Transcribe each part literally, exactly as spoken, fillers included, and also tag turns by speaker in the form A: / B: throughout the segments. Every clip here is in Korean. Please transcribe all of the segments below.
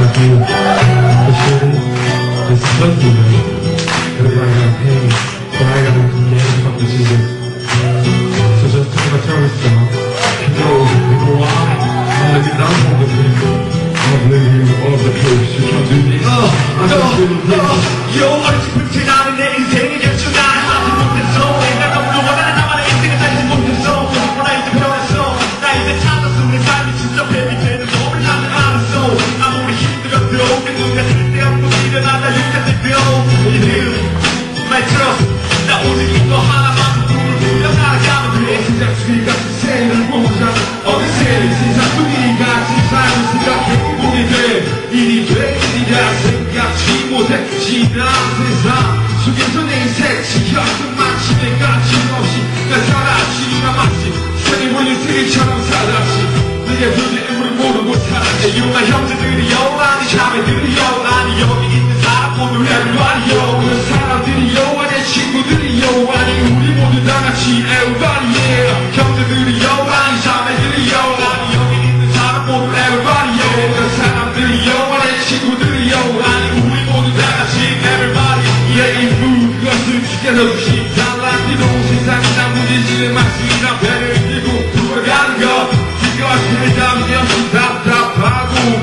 A: feel frustrated, disgusted, everybody got paid, but I gotta get fuck this season. So just take my turn, so go, go on. I'm gonna get down from the people. I'm living all of the clips, you can't do this.
B: 어,
A: I
B: 너,
A: can't do this.
B: 너, 요 어리지부티 나는 내 인생의 결정 날 하지 못했어. 내가 너무도 원하는 나만의 인생을 살지 못했어. 나 이제 변했어. 나 이제 찾았어. 내 삶이 진짜 뱀이 되는 법을 나는 알았어. 아무리 힘들어도 그 누가 쓸데없고 미련하다 육각대표 이름 My trust 나 오직 이거 하나만 꿈을 꾸며 살아가면 돼. 세상 수리 같은 생을 보자. 어느새 세상 수리 같은 삶을 생각해 보게 돼. 일이 돼 일이라 생각지 못해. 지난 세상 속에서 내 인생 지켰던 마침내 가짐없이 난 살았지. 나 마치 세상에 몰린 세계처럼 살았지. 내게 존재임을 모르고 살았지. 유명한 형제들이요 아니 자매들이요 아니 여기 있는 사람 모두 everybody요. 그 사람들이요 아니 친구들이요 아니 우리 모두 다같이 everybody yeah. 형제들이요 아니 자매들이요 아니 여기 있는 사람 모두 everybody요. 그 사람들이요 아니 친구들이요 아니 우리 모두 다같이 everybody yeah. 일부 그것을 지켜주신 달라지도 세상이 나무지지는 마시나 배를 들고 돌아가는 것 그것을 담으면 답답하고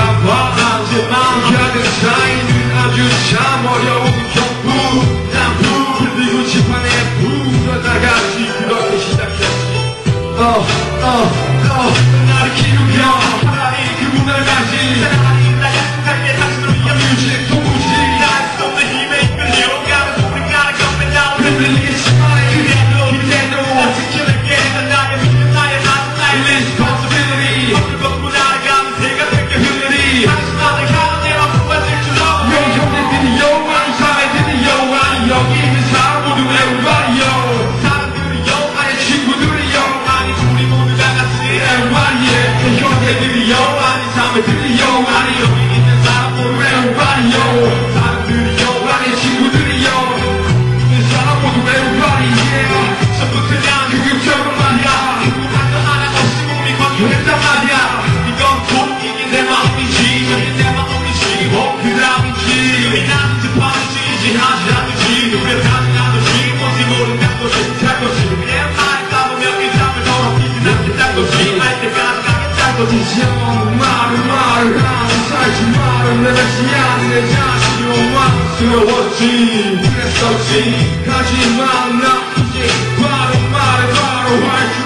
B: 갑갑하지만 가는 사이는 아주 참 어려운 경부 남부 그리고 지판에 불어다같이 그렇게 시작했지. 어, 어, 어 나를 키우며 하나님 그 문화를 가진 사랑하니 나의 순간에 당신으로 이어뮤직 도무지 날 수 없는 힘에 이끌려가는 소리 가는 것만 나를 흔들리지만 그래도 그대로 나 지켜낼게. 난 나의 믿음 나의 나는 나의 responsibility 어플 벗고 날아가면 새가 되게 흐르리 당신만을 가는 내맘 부어질 줄 알고 요 형제들이요 아니 자매들이요 아니 여기 있는 사람 모두 everybody요. 사람들이요 아니 친구들이요 아니 우리 모두 다같이 everybody yeah. 형제들이요 아니 자매들이요 아니 여기 있는 사람 모두 everybody요. 사람들이요 아니 친구들이요 있는 사람 모두 everybody yeah. 전부 그냥 그급적으로 말이야. 궁금한 거 하나 없이 몸이 건조했단 말이야. 이건 곧 이게 내 마음인지 저게 내 마음인지 뭐 그 다음인지 왜 나는지 파는지 이해하지 않는지 왜 다시 나는지 뭔지 모른다는 것이 잘 것이 내 말을 까보면 이 잠을 더럽히진 않겠다는 것이 할 때까지 가겠다는 것이 형 말을 말을 하고 살지 말을 내뱉지 않은 내 자신이 원망스러웠지. 그랬었지 하지만 나 이제 바로 말을 바로 할 줄